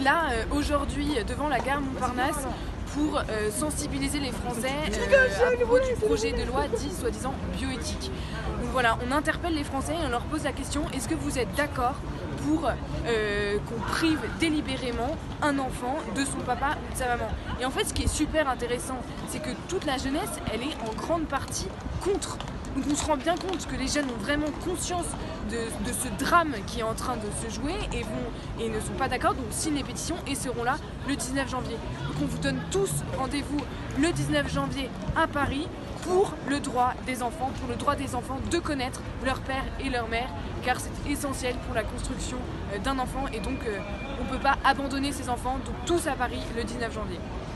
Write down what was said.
là aujourd'hui devant la gare Montparnasse pour sensibiliser les Français à propos du projet de loi dit soi-disant bioéthique. Donc voilà, on interpelle les Français et on leur pose la question: est-ce que vous êtes d'accord pour qu'on prive délibérément un enfant de son papa ou de sa maman? Et en fait, ce qui est super intéressant, c'est que toute la jeunesse, elle est en grande partie contre. Donc on se rend bien compte que les jeunes ont vraiment conscience de ce drame qui est en train de se jouer et ne sont pas d'accord, donc signent les pétitions et seront là le 19 janvier. Donc on vous donne tous rendez-vous le 19 janvier à Paris pour le droit des enfants, de connaître leur père et leur mère, car c'est essentiel pour la construction d'un enfant et donc on ne peut pas abandonner ces enfants, donc tous à Paris le 19 janvier.